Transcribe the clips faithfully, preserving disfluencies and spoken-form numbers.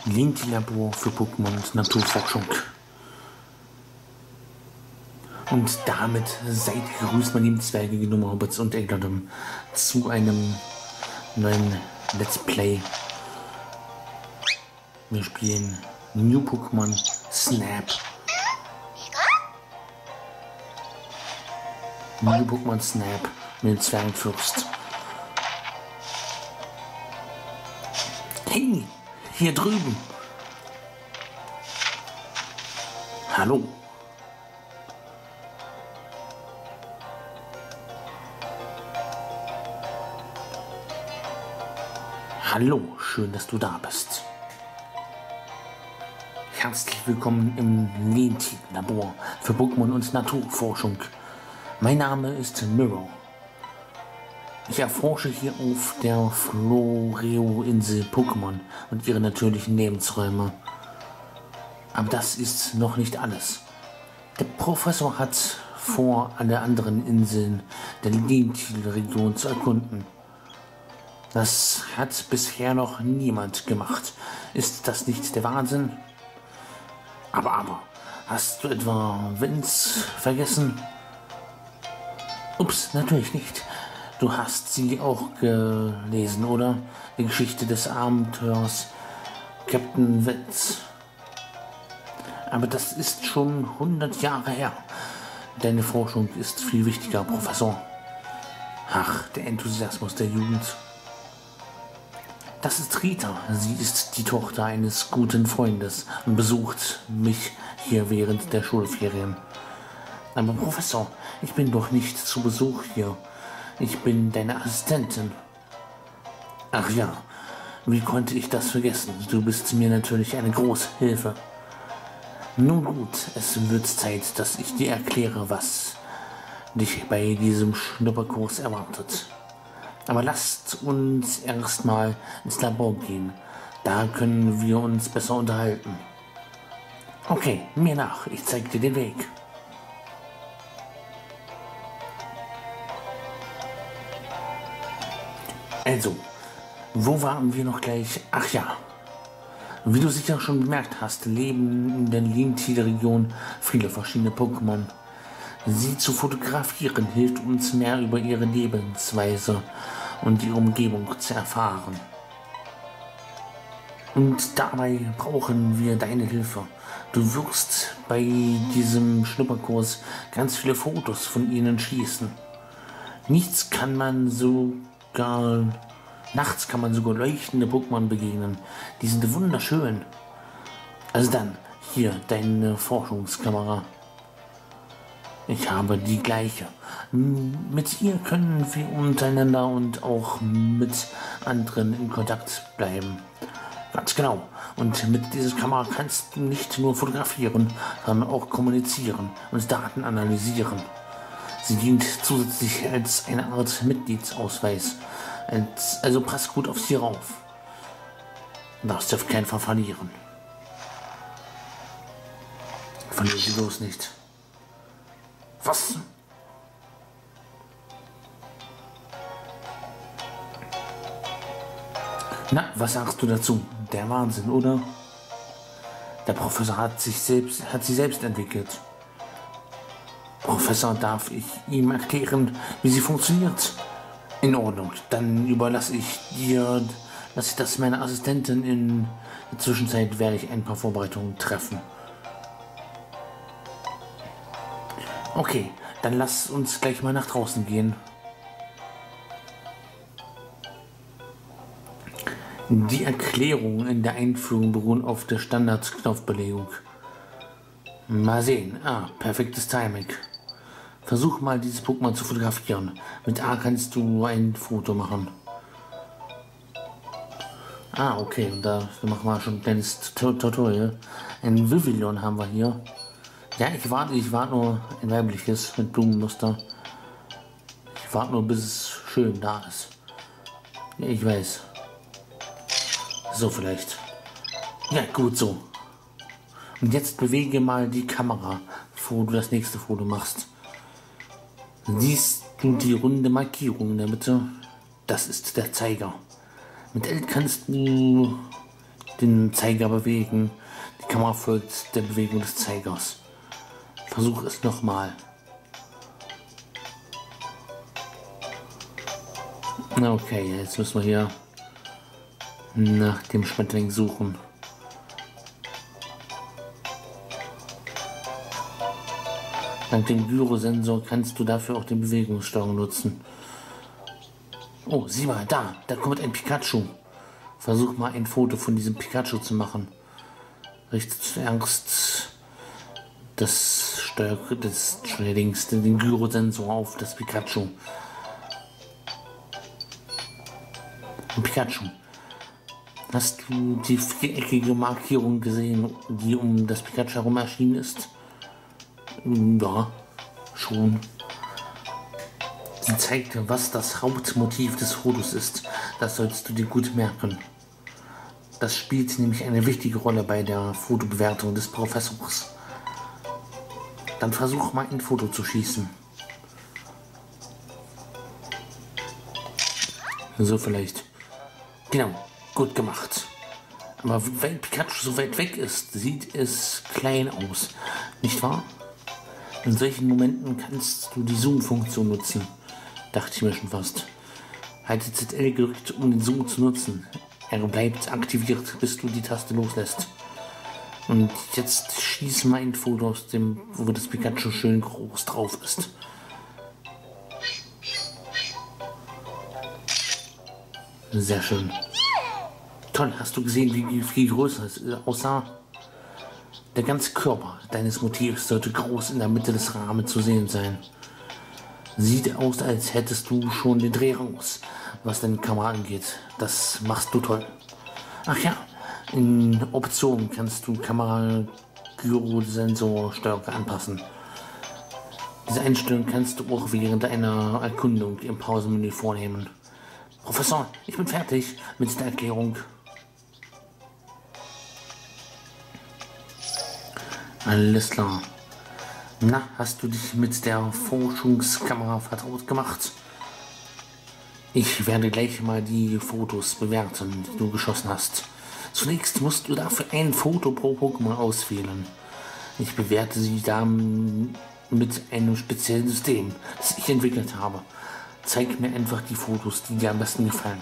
Lenti-Labor für Pokémon und Naturforschung. Und damit seid gegrüßt, meine lieben Zwerge, Gnome, Hobbits und Egladum, zu einem neuen Let's Play. Wir spielen New Pokémon Snap. New Pokémon Snap mit dem Zwergenfürst. Hey, hier drüben. Hallo. Hallo, schön, dass du da bist. Herzlich willkommen im Lenti-Labor für Pokémon und Naturforschung. Mein Name ist Mirror. Ich erforsche hier auf der Floreo-Insel Pokémon und ihre natürlichen Lebensräume. Aber das ist noch nicht alles. Der Professor hat vor, alle anderen Inseln der Lenti-Region zu erkunden. Das hat bisher noch niemand gemacht. Ist das nicht der Wahnsinn? Aber, aber, hast du etwa Vince vergessen? Ups, natürlich nicht. Du hast sie auch gelesen, oder? Die Geschichte des Abenteuers Captain Vince. Aber das ist schon hundert Jahre her. Deine Forschung ist viel wichtiger, Professor. Ach, der Enthusiasmus der Jugend. Das ist Rita. Sie ist die Tochter eines guten Freundes und besucht mich hier während der Schulferien. Aber Professor, ich bin doch nicht zu Besuch hier. Ich bin deine Assistentin. Ach ja, wie konnte ich das vergessen? Du bist mir natürlich eine große Hilfe. Nun gut, es wird Zeit, dass ich dir erkläre, was dich bei diesem Schnupperkurs erwartet. Aber lasst uns erstmal ins Labor gehen. Da können wir uns besser unterhalten. Okay, mir nach. Ich zeige dir den Weg. Also, wo waren wir noch gleich? Ach ja. Wie du sicher schon bemerkt hast, leben in der Lenti-Region viele verschiedene Pokémon. Sie zu fotografieren hilft uns mehr über ihre Lebensweise und ihre Umgebung zu erfahren. Und dabei brauchen wir deine Hilfe. Du wirst bei diesem Schnupperkurs ganz viele Fotos von ihnen schießen. Nichts kann man sogar, nachts kann man sogar leuchtende Pokémon begegnen. Die sind wunderschön. Also dann, hier deine Forschungskamera. Ich habe die gleiche. Mit ihr können wir untereinander und auch mit anderen in Kontakt bleiben. Ganz genau. Und mit dieser Kamera kannst du nicht nur fotografieren, sondern auch kommunizieren und Daten analysieren. Sie dient zusätzlich als eine Art Mitgliedsausweis. Also pass gut auf sie rauf. Du darfst auf keinen Fall verlieren. Verliere sie bloß nicht. Was? Na, was sagst du dazu? Der Wahnsinn, oder? Der Professor hat sich selbst, hat sie selbst entwickelt. Professor, darf ich ihm erklären, wie sie funktioniert? In Ordnung, dann überlasse ich dir, lasse ich das meiner Assistentin. In der Zwischenzeit werde ich ein paar Vorbereitungen treffen. Okay, dann lass uns gleich mal nach draußen gehen. Die Erklärungen in der Einführung beruhen auf der Standard-Knopfbelegung. Mal sehen. Ah, perfektes Timing. Versuch mal, dieses Pokémon zu fotografieren. Mit A kannst du ein Foto machen. Ah, okay. Und da machen wir schon ein kleines Tutorial. Ein Vivillon haben wir hier. Ja, ich warte, ich warte nur ein weibliches mit Blumenmuster. Ich warte nur, bis es schön da ist. Ja, ich weiß. So vielleicht. Ja, gut so. Und jetzt bewege mal die Kamera, bevor du das nächste Foto machst. Siehst du die runde Markierung in der Mitte? Das ist der Zeiger. Mit L kannst du den Zeiger bewegen. Die Kamera folgt der Bewegung des Zeigers. Versuch es nochmal. Okay, jetzt müssen wir hier nach dem Schmetterling suchen. Dank dem Gyrosensor kannst du dafür auch den Bewegungssteuerung nutzen. Oh, sieh mal, da, da kommt ein Pikachu. Versuch mal ein Foto von diesem Pikachu zu machen. Richte zuerst das Steuer, das Schnellings, den Gyrosensor auf das Pikachu. Ein Pikachu. Hast du die viereckige Markierung gesehen, die um das Pikachu herum erschienen ist? Ja, schon. Sie zeigt, was das Hauptmotiv des Fotos ist. Das sollst du dir gut merken. Das spielt nämlich eine wichtige Rolle bei der Fotobewertung des Professors. Dann versuch mal ein Foto zu schießen. So vielleicht. Genau, gut gemacht. Aber weil Pikachu so weit weg ist, sieht es klein aus. Nicht wahr? In solchen Momenten kannst du die Zoom-Funktion nutzen. Dachte ich mir schon fast. Halte Z L gedrückt, um den Zoom zu nutzen. Er bleibt aktiviert, bis du die Taste loslässt. Und jetzt schieß mal ein Foto aus dem, wo das Pikachu schön groß drauf ist. Sehr schön. Toll, hast du gesehen, wie viel größer es aussah? Der ganze Körper deines Motivs sollte groß in der Mitte des Rahmens zu sehen sein. Sieht aus, als hättest du schon den Dreh raus, was deine Kamera angeht. Das machst du toll. Ach ja, in Optionen kannst du Kamera, Gyrosensor, Steuerung anpassen. Diese Einstellung kannst du auch während einer Erkundung im Pausenmenü vornehmen. Professor, ich bin fertig mit der Erklärung. Alles klar. Na, hast du dich mit der Forschungskamera vertraut gemacht? Ich werde gleich mal die Fotos bewerten, die du geschossen hast. Zunächst musst du dafür ein Foto pro Pokémon auswählen. Ich bewerte sie dann mit einem speziellen System, das ich entwickelt habe. Zeig mir einfach die Fotos, die dir am besten gefallen.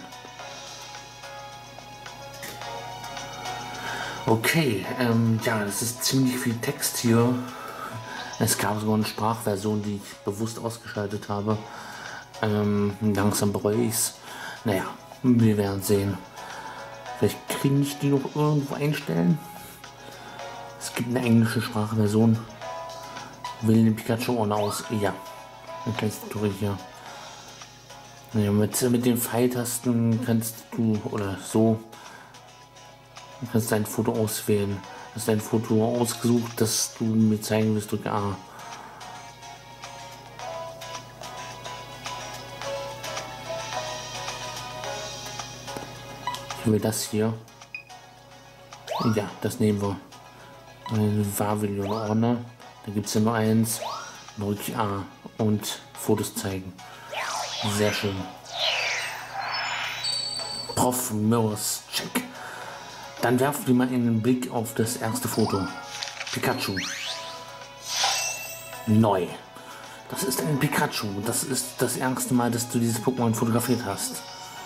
Okay, ähm, ja, das ist ziemlich viel Text hier. Es gab sogar eine Sprachversion, die ich bewusst ausgeschaltet habe. Ähm, langsam bereue ich es. Naja, wir werden sehen. Vielleicht kriege ich die noch irgendwo einstellen. Es gibt eine englische Sprachversion. Wähle den Pikachu ohne aus. Ja, ein kleines Tutorial hier. Ja, mit, mit den Pfeiltasten kannst du, oder so, du kannst dein Foto auswählen. Du hast dein Foto ausgesucht, das du mir zeigen willst, drücke A. Ich will das hier. Ja, das nehmen wir. Ein Warvillon Ordner. Da gibt es ja nur eins. Drücke A und Fotos zeigen. Sehr schön. Prof Mirrors Check. Dann werfen wir mal einen Blick auf das erste Foto. Pikachu. Neu. Das ist ein Pikachu. Das ist das erste Mal, dass du dieses Pokémon fotografiert hast.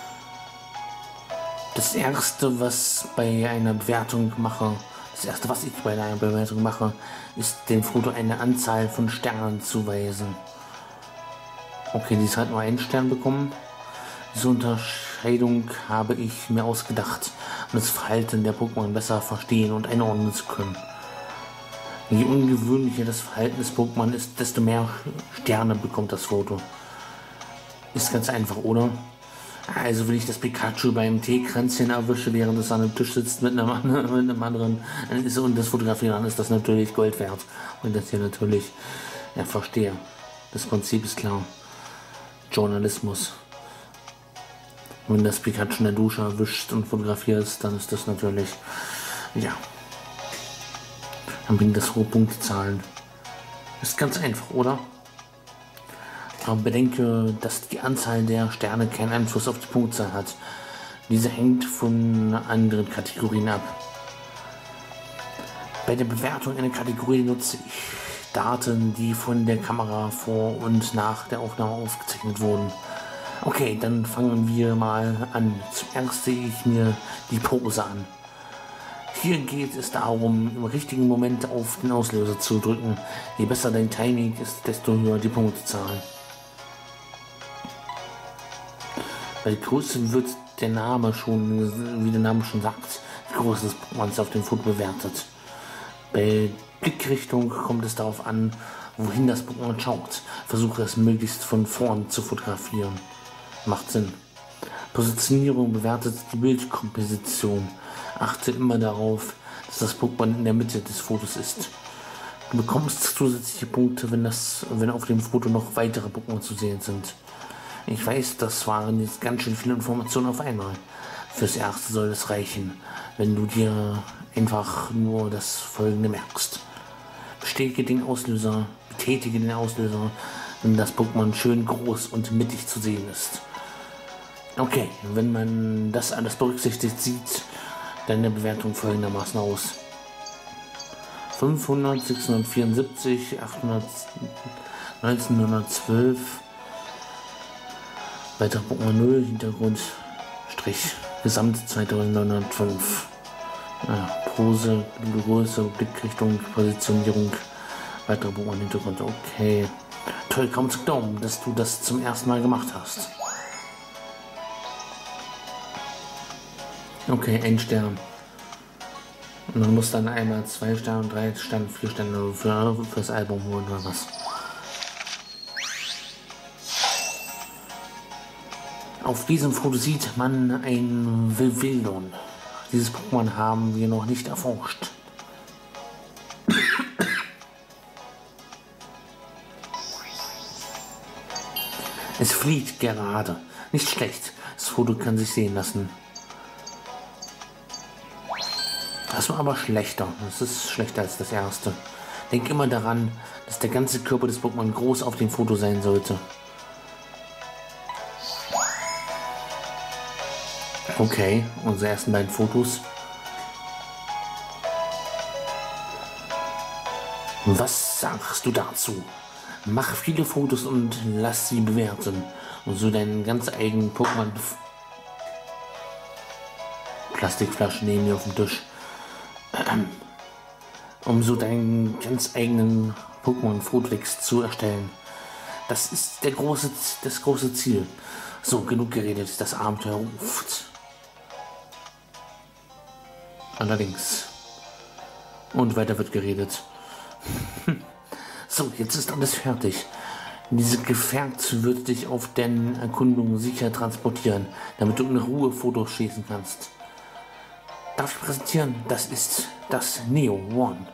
Das erste, was bei einer Bewertung mache, das erste, was ich bei einer Bewertung mache, ist dem Foto eine Anzahl von Sternen zuweisen. Okay, dies hat nur einen Stern bekommen. Diese Unterscheidung habe ich mir ausgedacht, um das Verhalten der Pokémon besser verstehen und einordnen zu können. Je ungewöhnlicher das Verhalten des Pokémon ist, desto mehr Sterne bekommt das Foto. Ist ganz einfach, oder? Also wenn ich das Pikachu beim Teekränzchen erwische, während es an einem Tisch sitzt mit einem, mit einem anderen ist, und das fotografieren, dann ist das natürlich Gold wert. Und das hier natürlich, ja, verstehe. Das Prinzip ist klar. Journalismus. Wenn das Pikachu in der Dusche erwischt und fotografierst, dann ist das natürlich, ja, dann bringt das hohe Punktezahlen. Ist ganz einfach, oder? Aber bedenke, dass die Anzahl der Sterne keinen Einfluss auf die Punktzahl hat. Diese hängt von anderen Kategorien ab. Bei der Bewertung einer Kategorie nutze ich Daten, die von der Kamera vor und nach der Aufnahme aufgezeichnet wurden. Okay, dann fangen wir mal an. Zuerst sehe ich mir die Pose an. Hier geht es darum, im richtigen Moment auf den Auslöser zu drücken. Je besser dein Timing ist, desto höher die Punktezahl. Bei Größe wird der Name schon, wie der Name schon sagt, die Größe des Pokémons auf dem Foto bewertet. Bei Blickrichtung kommt es darauf an, wohin das Pokémon schaut. Versuche es möglichst von vorn zu fotografieren. Macht Sinn. Positionierung bewertet die Bildkomposition. Achte immer darauf, dass das Pokémon in der Mitte des Fotos ist. Du bekommst zusätzliche Punkte, wenn, das, wenn auf dem Foto noch weitere Pokémon zu sehen sind. Ich weiß, das waren jetzt ganz schön viele Informationen auf einmal. Fürs Erste soll es reichen, wenn du dir einfach nur das Folgende merkst. Bestätige den Auslöser, betätige den Auslöser, wenn das Pokémon schön groß und mittig zu sehen ist. Okay, wenn man das alles berücksichtigt, sieht deine Bewertung folgendermaßen aus. fünfhundert, sechshundertvierundsiebzig, achthundert, neunzehnhundertzwölf, weiterer Pokémon null, Hintergrund, Strich, Gesamt zweitausendneunhundertfünf. Ja, Pose, Größe, Blickrichtung, Positionierung, weitere Pokémon, Hintergrund, okay. Toll, kaum zu glauben, dass du das zum ersten Mal gemacht hast. Okay, ein Stern. Und man muss dann einmal zwei Sterne, drei Sterne, vier Sterne für, für das Album holen oder was. Auf diesem Foto sieht man ein Vivillon. Dieses Pokémon haben wir noch nicht erforscht. Es flieht gerade. Nicht schlecht. Das Foto kann sich sehen lassen. Das war aber schlechter. Das ist schlechter als das erste. Denk immer daran, dass der ganze Körper des Pokémon groß auf dem Foto sein sollte. Okay, unsere ersten beiden Fotos. Was sagst du dazu? Mach viele Fotos und lass sie bewerten. Und so deinen ganz eigenen Pokémon. Plastikflaschen neben dir auf dem Tisch. Um so deinen ganz eigenen Pokémon-Fototext zu erstellen. Das ist der große, das große Ziel. So, genug geredet, das Abenteuer ruft. Allerdings. Und weiter wird geredet. So, jetzt ist alles fertig. Dieses Gefährt wird dich auf deine Erkundung sicher transportieren, damit du in Ruhe Fotos schießen kannst. Darf ich präsentieren? Das ist das Neo One.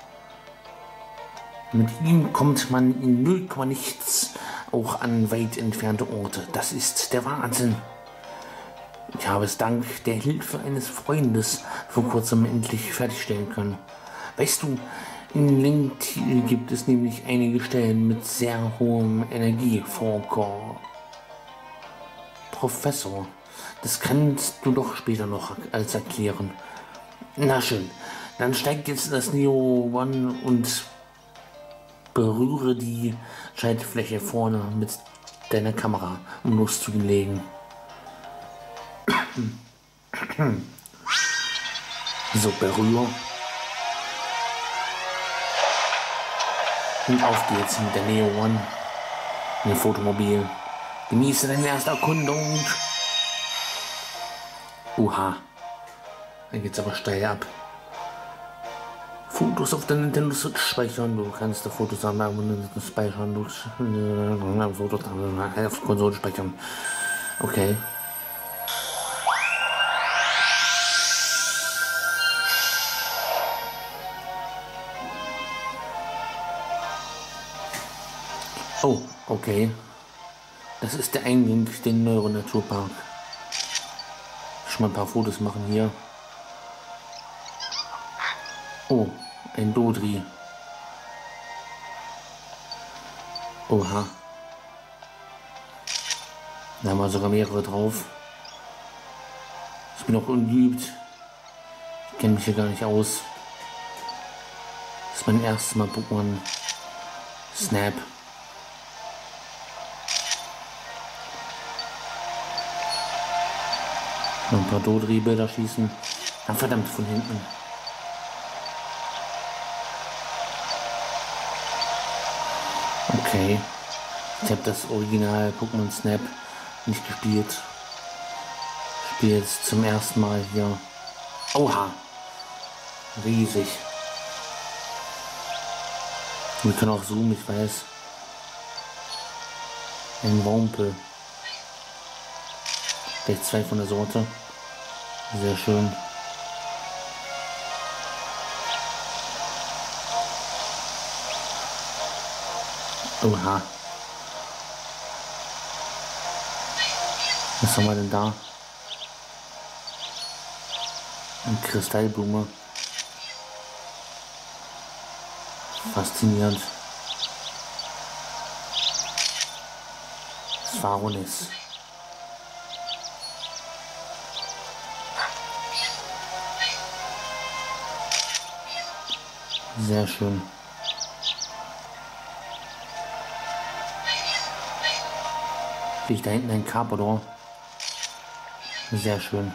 Mit ihm kommt man in null Komma nichts auch an weit entfernte Orte. Das ist der Wahnsinn. Ich habe es dank der Hilfe eines Freundes vor kurzem endlich fertigstellen können. Weißt du, in Lentil gibt es nämlich einige Stellen mit sehr hohem Energievorkommen. Professor, das kannst du doch später noch als erklären. Na schön, dann steigt jetzt das Neo One und berühre die Schaltfläche vorne mit deiner Kamera, um loszulegen. So, berühre. Und auf geht's mit der Neo One. Ein Fotomobil. Genieße deine erste Erkundung. Uha. Dann geht's aber steil ab. Fotos auf der Nintendo Switch speichern. Du kannst da Fotos an der speichern. Du äh, Fotos auf der Konsole speichern. Okay. Oh, okay. Das ist der Eingang in den Neuronaturpark. Schon mal ein paar Fotos machen hier. Oh, ein Dodri. Oha. Da haben wir sogar mehrere drauf. Ich bin auch ungeübt. Ich kenne mich hier gar nicht aus. Das ist mein erstes Mal Pokémon Snap. Noch ein paar Dodri-Bilder schießen. Ah, verdammt, von hinten. Okay. Ich habe das Original Pokémon Snap nicht gespielt. Ich spiele jetzt zum ersten Mal hier. Oha! Riesig. Wir können auch zoomen, ich weiß. Ein Wampel. Gleich zwei von der Sorte. Sehr schön. Oha. Was haben wir denn da? Eine Kristallblume. Faszinierend. Svaronis. Sehr schön. Sehe ich da hinten ein Carpador. Sehr schön.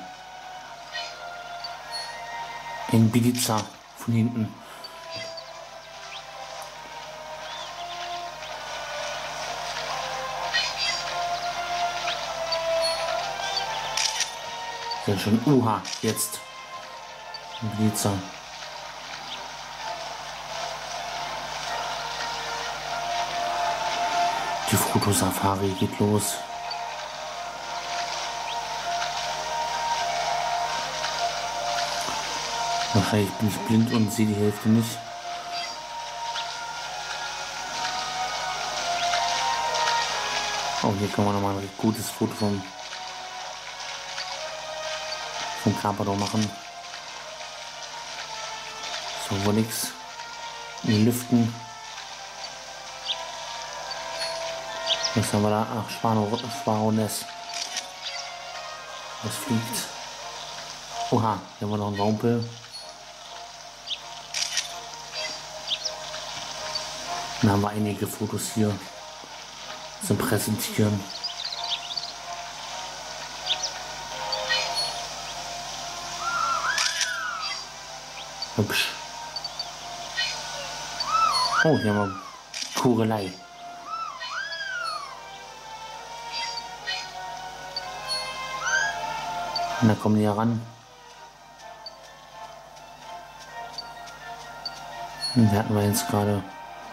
Ein Biliza von hinten. Sehr schön. Uha, jetzt. Ein Biliza. Die Fotosafari geht los. Wahrscheinlich bin ich blind und sehe die Hälfte nicht. Oh, hier kann man nochmal ein recht gutes Foto vom, vom Carpador machen. So, wo nix. In den Lüften. Was haben wir da? Ach, Svaronis. Das fliegt. Oha, hier haben wir noch einen Wampel. Dann haben wir einige Fotos hier zum Präsentieren. Hübsch. Oh, hier haben wir Kurelei. Und da kommen die heran. Und wir hatten wir jetzt gerade.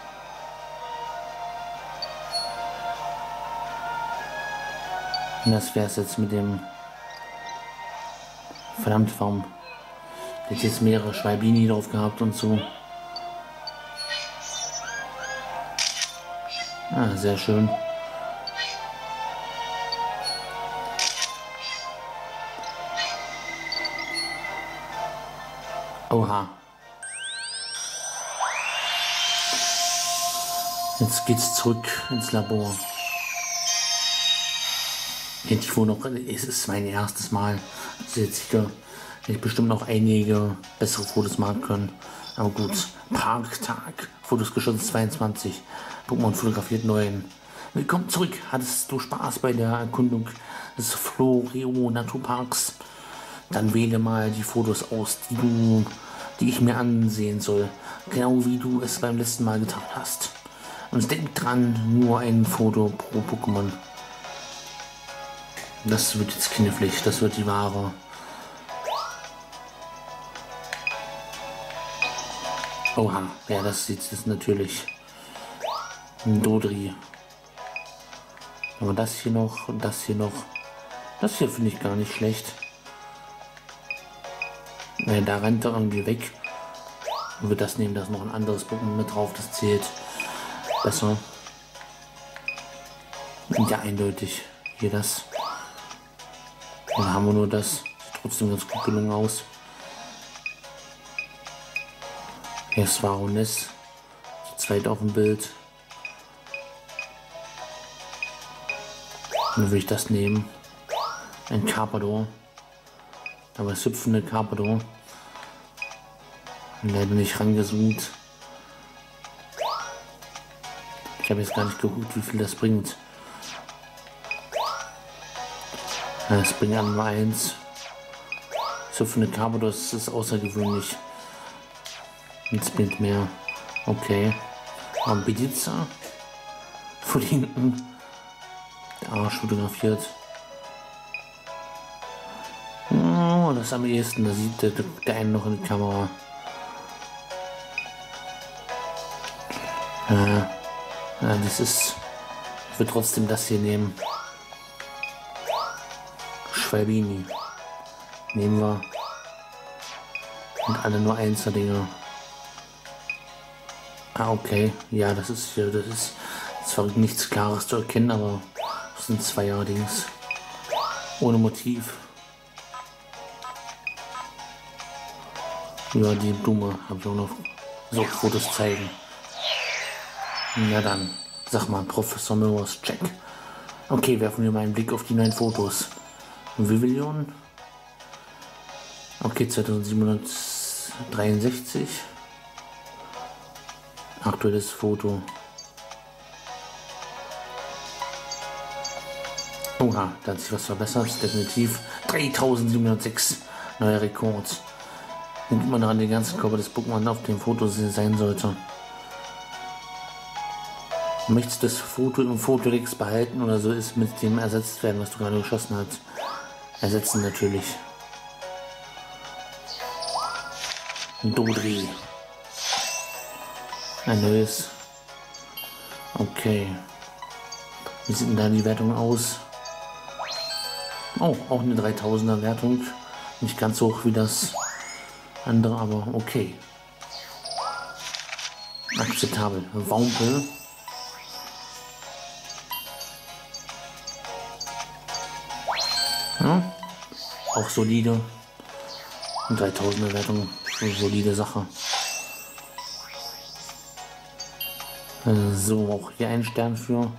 Und das wäre es jetzt mit dem. Verdammt, warum? Hätte jetzt mehrere Schwalbini drauf gehabt und so. Ah, sehr schön. Oha. Jetzt geht's zurück ins Labor. Hätte ich wohl noch, es ist mein erstes Mal. Also jetzt sicher hätte ich bestimmt noch einige bessere Fotos machen können. Aber gut, Parktag, Fotos geschossen zweiundzwanzig, Pokémon fotografiert neun. Willkommen zurück. Hattest du Spaß bei der Erkundung des Floreo Naturparks? Dann wähle mal die Fotos aus, die du, die ich mir ansehen soll. Genau wie du es beim letzten Mal getan hast. Und denk dran, nur ein Foto pro Pokémon. Das wird jetzt keine Pflicht, das wird die wahre. Oha, ja, das sieht es natürlich. Ein Dodri. Aber das hier noch und das hier noch. Das hier finde ich gar nicht schlecht. Ja, da rennt er irgendwie weg. Und wir das nehmen, da ist noch ein anderes Pokémon mit drauf, das zählt besser. Ja, eindeutig. Hier das. Dann haben wir nur das. Sieht trotzdem ganz gut gelungen aus. Hier ist Svaronis. Zu zweit auf dem Bild. Und dann will ich das nehmen. Ein Carpador. Aber das hüpfende Carpador. Leider nicht rangezoomt. Ich habe jetzt gar nicht geguckt, wie viel das bringt. Das bringt an nur eins. So für eine Carpador ist es außergewöhnlich. Jetzt bringt mehr. Okay. Aber Bediza. Von hinten. Der Arsch fotografiert. Oh, das ist am ehesten. Da sieht der, der einen noch in die Kamera. Ja, ja, das ist. Ich würde trotzdem das hier nehmen. Schwalbini. Nehmen wir. Und alle nur Einzeldinger. Ah, okay. Ja, das ist hier, das ist zwar nichts Klares zu erkennen, aber das sind Zweier-Dings. Ohne Motiv. Ja, die Blume habe ich auch noch. So, Fotos zeigen. Na dann, sag mal, Professor Mirrors, check. Okay, werfen wir mal einen Blick auf die neuen Fotos. Vivillon. Okay, zweitausendsiebenhundertdreiundsechzig. Aktuelles Foto. Oha, da hat sich was verbessert, definitiv. dreitausendsiebenhundertsechs, neuer Rekord. Nimmt man daran den ganzen Körper des Pokémon auf dem Foto sein sollte. Möchtest du das Foto im Fotodex behalten oder so ist mit dem ersetzt werden, was du gerade geschossen hast? Ersetzen natürlich. Dodri. Ein neues. Okay. Wie sieht denn da die Wertung aus? Oh, auch eine dreitausender Wertung. Nicht ganz so hoch wie das andere, aber okay. Akzeptabel. Wampel. Ja, auch solide. dreitausender Wertung. Solide Sache. So, auch hier ein Stern für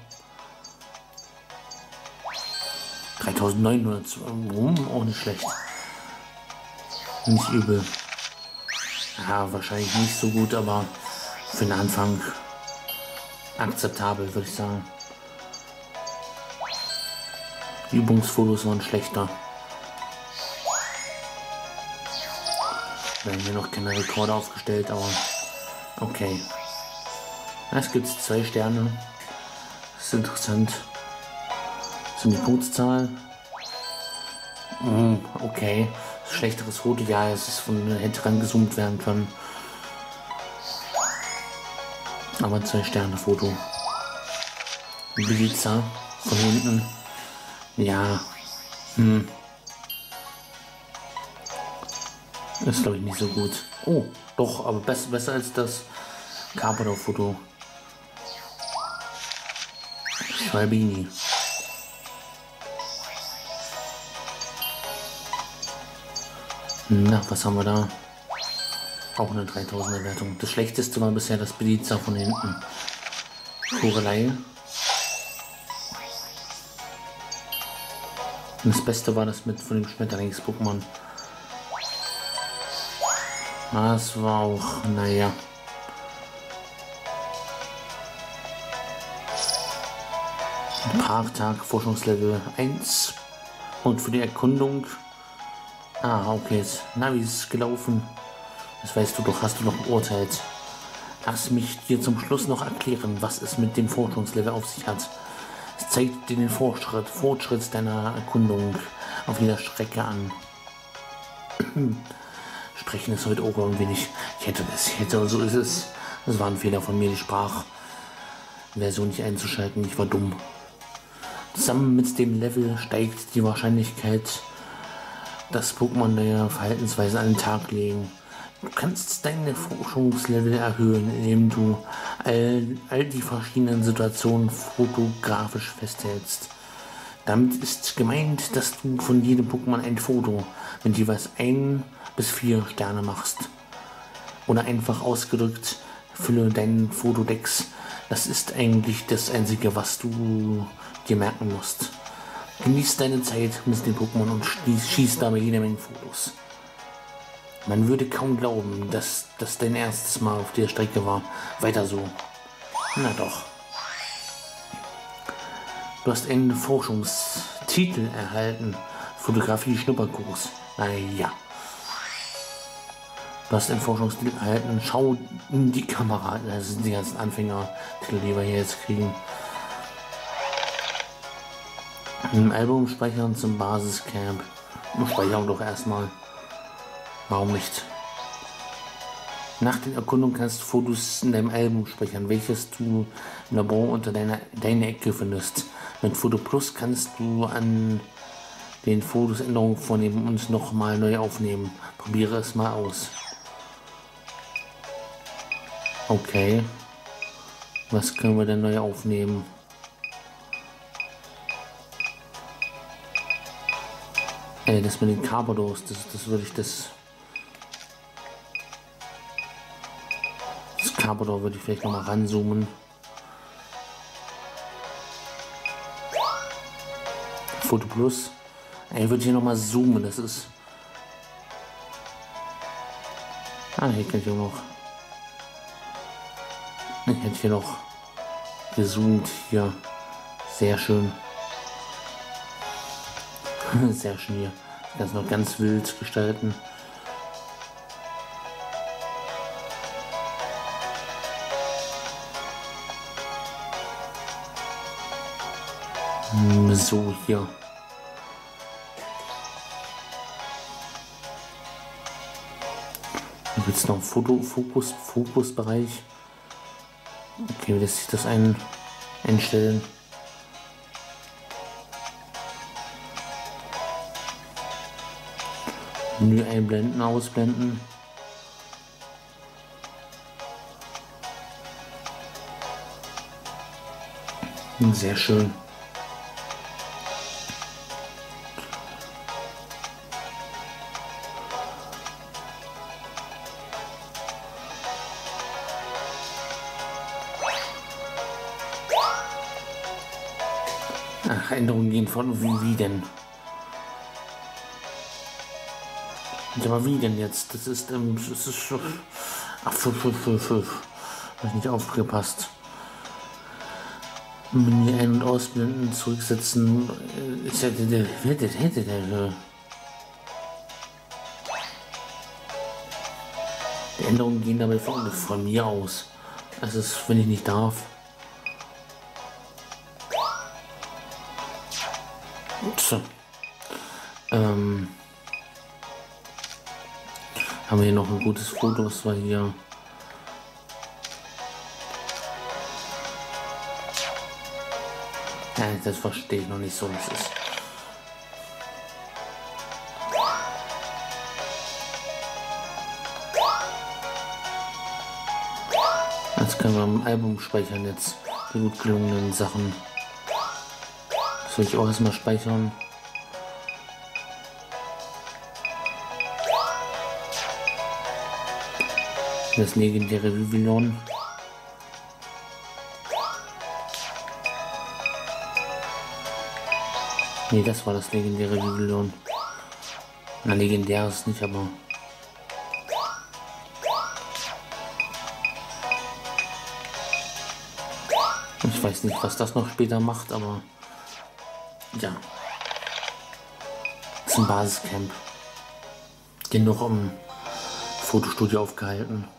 dreitausendneunhundert. Auch nicht schlecht. Nicht übel. Ja, wahrscheinlich nicht so gut, aber für den Anfang akzeptabel, würde ich sagen. Die Übungsfotos waren schlechter. Wir haben hier noch keine Rekorde aufgestellt, aber okay. Es gibt zwei Sterne. Das ist interessant. Das sind die Punktzahl. Mm, okay. Schlechteres Foto, ja, es ist von hätte rangezoomt werden können. Aber zwei Sterne Foto. Blitzer von hinten. Ja. Hm. Ist glaube ich nicht so gut. Oh, doch, aber besser, besser als das Carpador-Foto. Schwalbini. Na, was haben wir da? Auch eine dreitausender Wertung. Das schlechteste war bisher das Beliza von hinten. Kurelei. Und das Beste war das mit von dem Schmetterlings-Pokémon. Das war auch, naja. Parktag, Forschungslevel eins. Und für die Erkundung. Ah, okay. Na, wie ist es gelaufen? Das weißt du doch, hast du noch beurteilt. Lass mich dir zum Schluss noch erklären, was es mit dem Forschungslevel auf sich hat. Es zeigt dir den Fortschritt, Fortschritt deiner Erkundung auf jeder Strecke an. Sprechen ist heute auch irgendwie nicht. Ich hätte das, ich hätte, so ist es. Das war ein Fehler von mir, die Sprachversion nicht einzuschalten. Ich war dumm. Zusammen mit dem Level steigt die Wahrscheinlichkeit, dass Pokémon neue Verhaltensweisen an den Tag legen. Du kannst deine Forschungslevel erhöhen, indem du all, all die verschiedenen Situationen fotografisch festhältst. Damit ist gemeint, dass du von jedem Pokémon ein Foto mit jeweils ein bis vier Sterne machst. Oder einfach ausgedrückt, fülle deinen Fotodex. Das ist eigentlich das Einzige, was du dir merken musst. Genieß deine Zeit mit den Pokémon und schieß dabei jede Menge Fotos. Man würde kaum glauben, dass das dein erstes Mal auf der Strecke war. Weiter so. Na doch. Du hast einen Forschungstitel erhalten. Fotografie-Schnupperkurs. Naja. Du hast einen Forschungstitel erhalten. Schau in die Kamera. Das sind die ganzen Anfänger-Titel, die wir hier jetzt kriegen. Im Album speichern zum Basiscamp. Speichern doch erstmal. Warum nicht? Nach den Erkundungen kannst du Fotos in deinem Album speichern, welches du im Labor unter deiner deine Ecke findest. Mit Foto Plus kannst du an den Fotos Änderungen vornehmen und nochmal neu aufnehmen. Probiere es mal aus. Okay. Was können wir denn neu aufnehmen? Ey, das mit den Carpados, das, das würde ich das... Das Carpador würde ich vielleicht noch mal ranzoomen. Foto Plus. Ey, würde ich hier noch mal zoomen, das ist... Ah, hier kann ich auch noch... Ich hätte hier noch gezoomt, hier. Sehr schön. Sehr schön hier. Das noch ganz wild gestalten. So, hier. Dann gibt es noch einen Foto, Fokus, Fokusbereich. Okay, wie lässt sich das ein, einstellen? Menü einblenden, ausblenden. Sehr schön. Ach, Änderungen gehen von wie, wie denn? Aber wie denn jetzt? Das ist, ähm, das ist schon. Ach, fünf, fünf, fünf, fünf. Hab ich nicht aufgepasst. Menü ein- und ausblenden, zurücksetzen. Ist ja der, wer der, hätte der, die Änderungen gehen damit von, von mir aus. Das ist, wenn ich nicht darf. So. Ähm. Haben wir hier noch ein gutes Foto, was war hier? Ja, das verstehe ich noch nicht so, was ist. Jetzt können wir im Album speichern jetzt die gut gelungenen Sachen. Das will ich auch erstmal speichern. Das legendäre Vivillon. Nee, das war das legendäre Vivillon. Na, legendär ist nicht, aber... Ich weiß nicht, was das noch später macht, aber... Ja. Zum Basiscamp. Genug im Fotostudio aufgehalten.